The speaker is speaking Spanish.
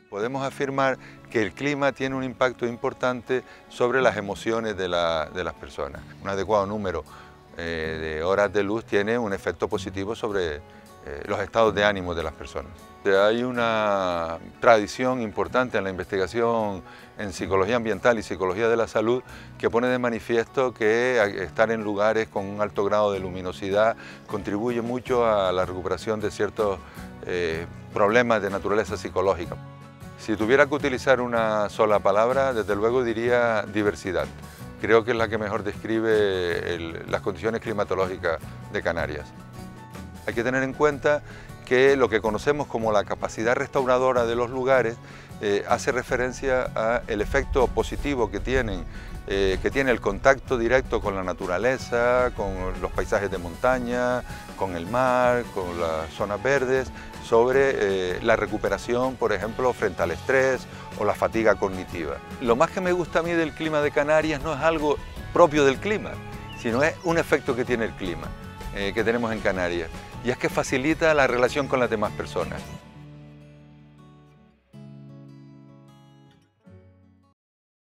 Podemos afirmar que el clima tiene un impacto importante sobre las emociones de las personas. Un adecuado número de horas de luz tiene un efecto positivo sobre los estados de ánimo de las personas. Hay una tradición importante en la investigación en psicología ambiental y psicología de la salud que pone de manifiesto que estar en lugares con un alto grado de luminosidad contribuye mucho a la recuperación de ciertos problemas de naturaleza psicológica. Si tuviera que utilizar una sola palabra, desde luego diría diversidad. Creo que es la que mejor describe las condiciones climatológicas de Canarias. Hay que tener en cuenta que lo que conocemos como la capacidad restauradora de los lugares hace referencia al efecto positivo que tiene el contacto directo con la naturaleza, con los paisajes de montaña, con el mar, con las zonas verdes, sobre la recuperación, por ejemplo, frente al estrés o la fatiga cognitiva. Lo más que me gusta a mí del clima de Canarias no es algo propio del clima, sino es un efecto que tiene el clima, que tenemos en Canarias, y es que facilita la relación con las demás personas.